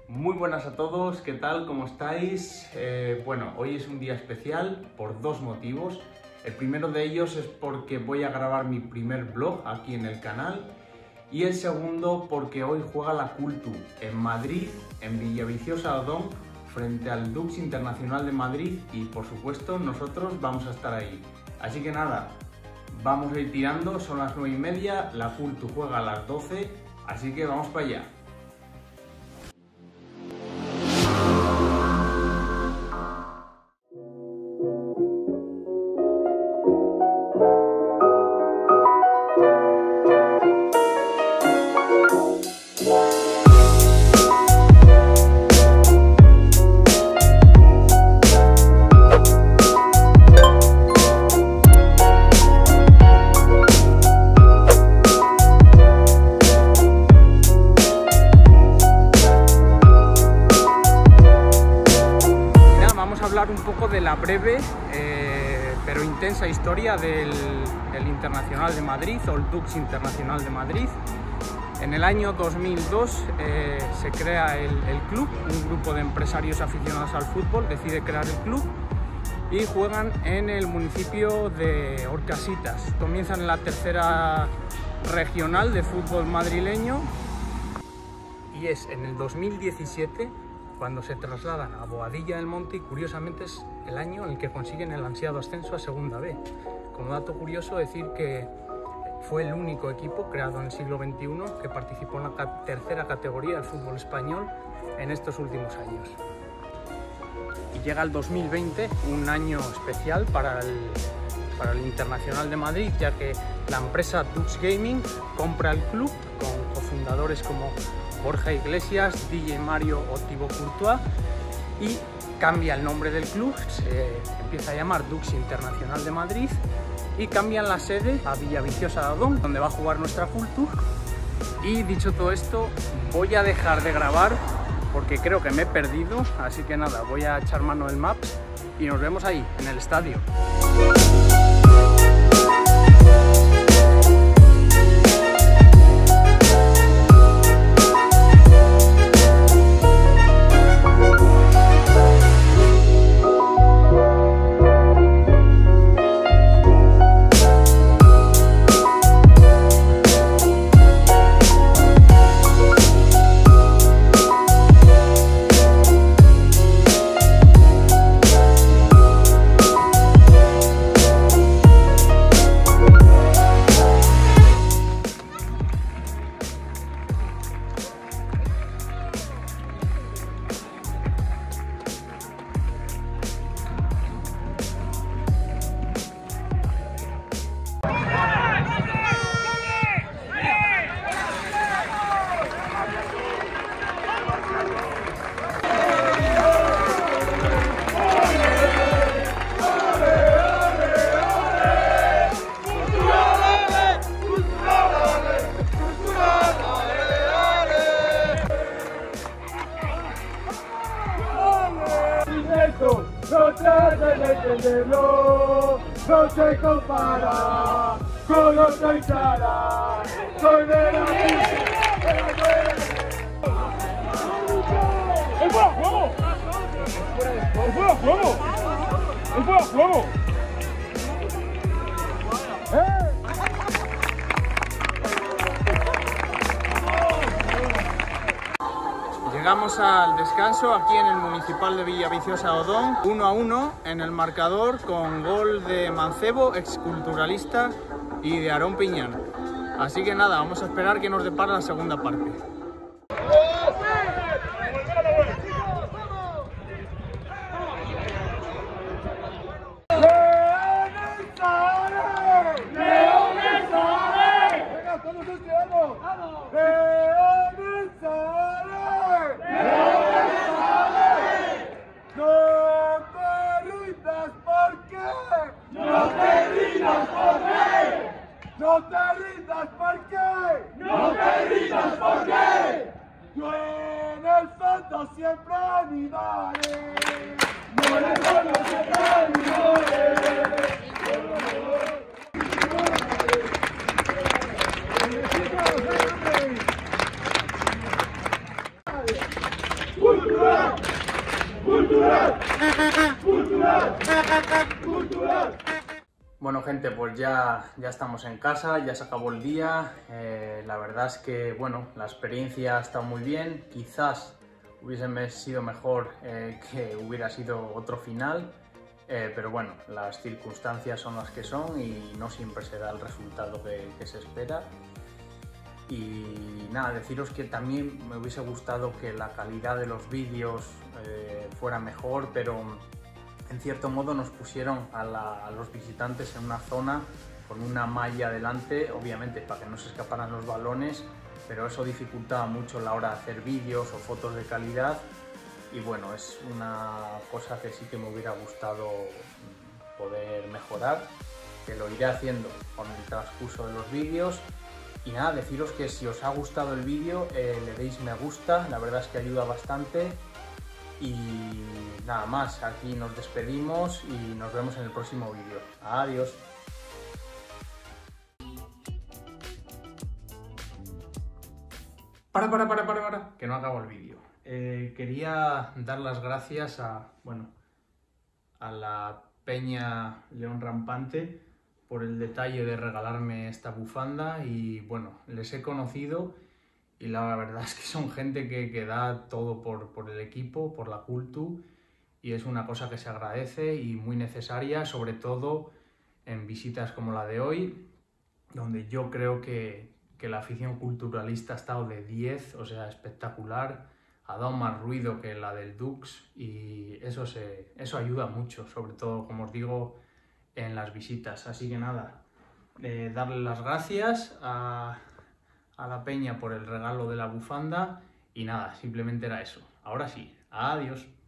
Muy buenas a todos, ¿qué tal? ¿Cómo estáis? Bueno, hoy es un día especial por dos motivos. El primero de ellos es porque voy a grabar mi primer vlog aquí en el canal y el segundo porque hoy juega la Cultu en Madrid, en Villaviciosa Odón, frente al Dux Internacional de Madrid y por supuesto nosotros vamos a estar ahí. Así que nada, vamos a ir tirando, son las 9:30, la Cultu juega a las 12, así que vamos para allá. Un poco de la breve pero intensa historia del Internacional de Madrid o el Dux Internacional de Madrid. En el año 2002 se crea el club, un grupo de empresarios aficionados al fútbol decide crear el club y juegan en el municipio de Orcasitas. Comienzan en la tercera regional de fútbol madrileño y es en el 2017 cuando se trasladan a Boadilla del Monte y curiosamente es el año en el que consiguen el ansiado ascenso a Segunda B. Como dato curioso decir que fue el único equipo creado en el siglo XXI que participó en la tercera categoría del fútbol español en estos últimos años. Y llega el 2020, un año especial para el Internacional de Madrid, ya que la empresa Dux Gaming compra el club con cofundadores como Borja Iglesias, DJ Mario o Thibaut Courtois y cambia el nombre del club, se empieza a llamar Dux Internacional de Madrid y cambian la sede a Villaviciosa de Odón, donde va a jugar nuestra Cultu. Y dicho todo esto, voy a dejar de grabar porque creo que me he perdido, así que nada, voy a echar mano del Maps y nos vemos ahí, en el estadio. No se compara con los de Sara, soy de la ¡El fuera juego! ¡El fuera juego! ¡El fuera juego! Llegamos al descanso aquí en el Municipal de Villaviciosa Odón, 1-1 en el marcador con gol de Mancebo, exculturalista, y de Aarón Piñán. Así que nada, vamos a esperar que nos depara la segunda parte. ¡No te rindas! ¿Por qué? ¡No te rindas! ¿Por qué? Yo en el fondo siempre animaré. Yo en el fondo siempre animaré. ¡Cultural! ¡Cultural! ¡Cultural! Bueno, gente, pues ya estamos en casa, ya se acabó el día. La verdad es que, bueno, la experiencia ha estado muy bien. Quizás hubiese sido mejor que hubiera sido otro final, pero bueno, las circunstancias son las que son y no siempre se da el resultado que se espera. Y nada, deciros que también me hubiese gustado que la calidad de los vídeos fuera mejor, pero en cierto modo nos pusieron a los visitantes en una zona con una malla delante, obviamente para que no se escaparan los balones, pero eso dificultaba mucho la hora de hacer vídeos o fotos de calidad. Y bueno, es una cosa que sí que me hubiera gustado poder mejorar, que lo iré haciendo con el transcurso de los vídeos. Y nada, deciros que si os ha gustado el vídeo, le deis me gusta, la verdad es que ayuda bastante. Y nada más, aquí nos despedimos y nos vemos en el próximo vídeo. Adiós. Para, que no acabo el vídeo. Quería dar las gracias a la Peña León Rampante por el detalle de regalarme esta bufanda y bueno, les he conocido y la verdad es que son gente que da todo por el equipo, por la Cultu, y es una cosa que se agradece y muy necesaria, sobre todo en visitas como la de hoy, donde yo creo que la afición culturalista ha estado de 10, o sea, espectacular, ha dado más ruido que la del Dux y eso ayuda mucho, sobre todo, como os digo, en las visitas. Así que nada, darle las gracias a la Peña por el regalo de la bufanda y nada, simplemente era eso. Ahora sí, adiós.